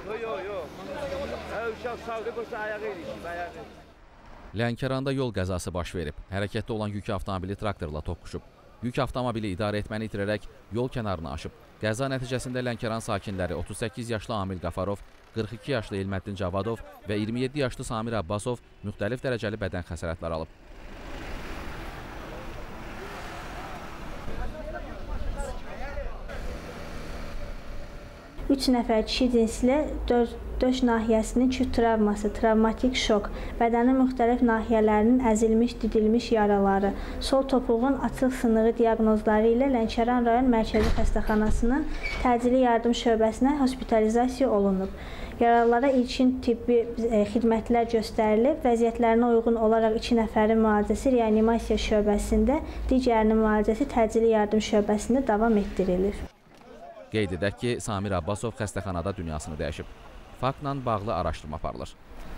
Uşaq sağdı, qosa ayağı ilişib, ayağı. Lənkəranda yol qəzası baş verib. Hərəkətdə olan yük avtomobili traktorla toqquşub. Yük avtomobili idarə etməni itirərək yol kənarına aşıb. Qəza nəticəsində Lənkəran sakinləri 38 yaşlı Amil Qafarov, 42 yaşlı Elməddin Cavadov və 27 yaşlı Samir Abbasov müxtəlif dərəcəli bədən xəsarətləri alıb. Üç nəfər kişi cinsli döş nahiyəsinin küt travması, travmatik şok, bədənin müxtəlif nahiyələrinin əzilmiş, didilmiş yaraları, sol topuğun açıq sınığı diaqnozları ilə Lənkəran rayon Mərkəzi Xəstəxanasının təcili yardım şöbəsinə hospitalizasiya olunub. Yaralılara ilkin tibbi xidmətlər göstərilib, vəziyyətlərinə uyğun olaraq 2 nəfərin müalicəsi reanimasiya şöbəsində, digərinin müalicəsi təcili yardım şöbəsində davam etdirilir. Qeyd edək ki, Samir Abbasov xəstəxanada dünyasını dəyişib. Faktla bağlı araşdırma aparılır.